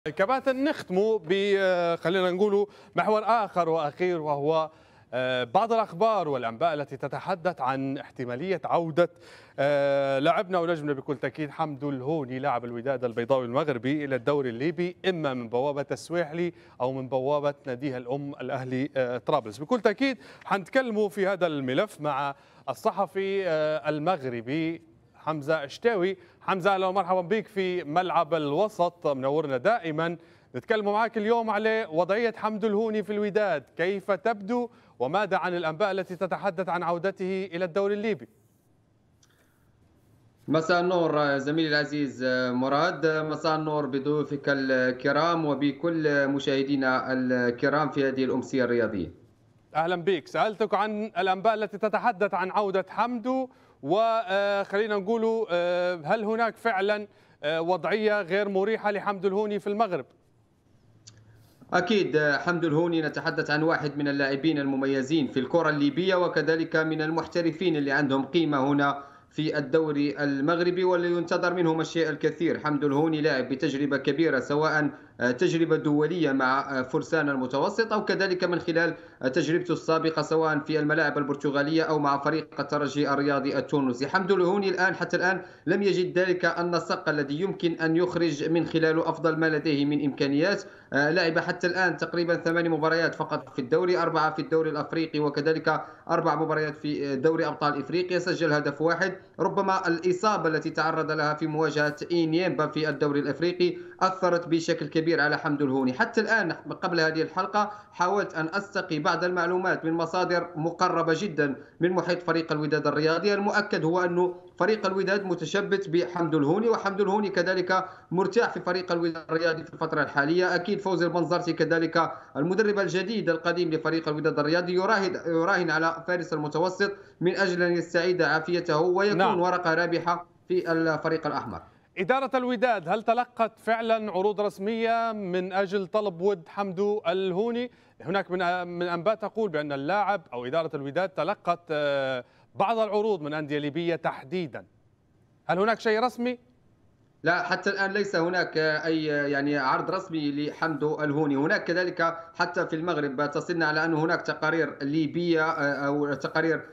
كباتن نختموا خلينا نقولوا محور آخر وأخير، وهو بعض الأخبار والأنباء التي تتحدث عن احتمالية عودة لاعبنا ونجمنا بكل تأكيد حمدو الهوني لاعب الوداد البيضاوي المغربي إلى الدوري الليبي، إما من بوابة السويحلي أو من بوابة ناديها الأم الأهلي طرابلس. بكل تأكيد حنتكلموا في هذا الملف مع الصحفي المغربي حمزة شتاوي. حمزة أهلا ومرحبا بك في ملعب الوسط، منورنا دائما. نتكلم معك اليوم على وضعية حمدو الهوني في الوداد، كيف تبدو وماذا عن الأنباء التي تتحدث عن عودته إلى الدوري الليبي؟ مساء النور زميلي العزيز مراد، مساء النور بضيوفك الكرام وبكل مشاهدينا الكرام في هذه الأمسية الرياضية. أهلا بك. سألتك عن الأنباء التي تتحدث عن عودة حمدو، وخلينا نقول هل هناك فعلا وضعية غير مريحة لحمدو الهوني في المغرب؟ أكيد حمدو الهوني نتحدث عن واحد من اللاعبين المميزين في الكرة الليبية، وكذلك من المحترفين اللي عندهم قيمة هنا في الدوري المغربي، واللي ينتظر منهم الشيء الكثير. حمدو الهوني لاعب بتجربة كبيرة، سواء تجربة دولية مع فرسان المتوسط أو كذلك من خلال تجربته السابقة سواء في الملاعب البرتغالية أو مع فريق الترجي الرياضي التونسي. حمدو الهوني الآن حتى الآن لم يجد ذلك النسق الذي يمكن أن يخرج من خلاله أفضل ما لديه من إمكانيات. لعب حتى الآن تقريبا 8 مباريات فقط في الدوري، 4 في الدوري الأفريقي وكذلك 4 مباريات في دوري أبطال إفريقيا. سجل هدف واحد. ربما الإصابة التي تعرض لها في مواجهة إنيمبا في الدوري الأفريقي أثرت بشكل كبير على حمدو الهوني. حتى الآن قبل هذه الحلقة حاولت أن أستقي بعض المعلومات من مصادر مقربة جدا من محيط فريق الوداد الرياضي. المؤكد هو أنه فريق الوداد متشبث بحمدو الهوني، وحمدو الهوني كذلك مرتاح في فريق الوداد الرياضي في الفترة الحالية. أكيد فوزي البنزرتي كذلك المدرب الجديد القديم لفريق الوداد الرياضي يراهن على فارس المتوسط من أجل أن يستعيد عافيته ويكون نعم. ورقة رابحة في الفريق الأحمر. إدارة الوداد هل تلقت فعلا عروض رسمية من أجل طلب ود حمدو الهوني؟ هناك من أنباء تقول بأن اللاعب أو إدارة الوداد تلقت بعض العروض من أندية ليبية تحديدا. هل هناك شيء رسمي؟ لا، حتى الآن ليس هناك أي عرض رسمي لحمدو الهوني. هناك كذلك حتى في المغرب تصلنا على أن هناك تقارير ليبية أو تقارير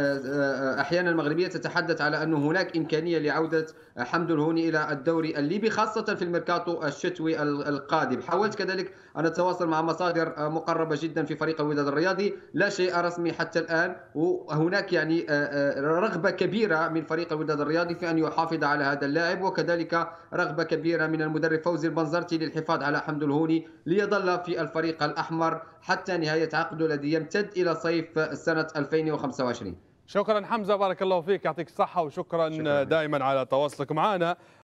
أحيانا مغربية تتحدث على أن هناك إمكانية لعودة حمدو الهوني إلى الدوري الليبي، خاصة في الميركاتو الشتوي القادم. حاولت كذلك أن أتواصل مع مصادر مقربة جدا في فريق الوداد الرياضي، لا شيء رسمي حتى الآن. وهناك رغبة كبيرة من فريق الوداد الرياضي في أن يحافظ على هذا اللاعب، وكذلك رغبة كبيرة من المدرب فوزي البنزرتي للحفاظ على حمدو الهوني ليظل في الفريق الأحمر حتى نهاية عقده الذي يمتد إلى صيف سنة 2025. شكرا حمزة، بارك الله فيك، يعطيك الصحة، وشكرا شكرا. دائما على تواصلك معنا.